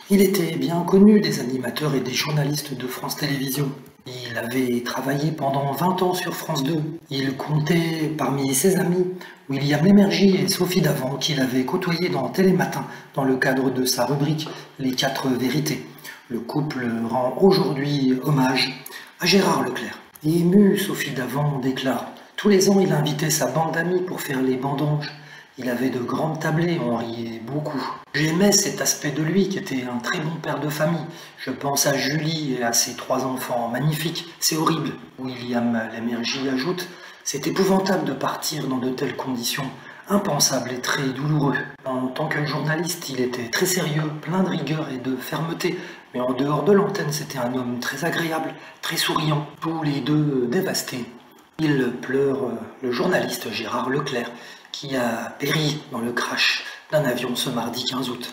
Il était bien connu des animateurs et des journalistes de France Télévisions. Il avait travaillé pendant 20 ans sur France 2. Il comptait parmi ses amis William Lémergie et Sophie Davant qu'il avait côtoyé dans Télématin dans le cadre de sa rubrique Les 4 vérités. Le couple rend aujourd'hui hommage à Gérard Leclerc. Émue, Sophie Davant déclare: tous les ans, il invitait sa bande d'amis pour faire les vendanges. Il avait de grandes tablées, on riait beaucoup. J'aimais cet aspect de lui qui était un très bon père de famille. Je pense à Julie et à ses 3 enfants magnifiques. C'est horrible. William Lémergie ajoute: c'est épouvantable de partir dans de telles conditions, impensable et très douloureux. En tant que journaliste, il était très sérieux, plein de rigueur et de fermeté. Mais en dehors de l'antenne, c'était un homme très agréable, très souriant, tous les deux dévastés. Il pleure le journaliste Gérard Leclerc, qui a péri dans le crash d'un avion ce mardi 15 août.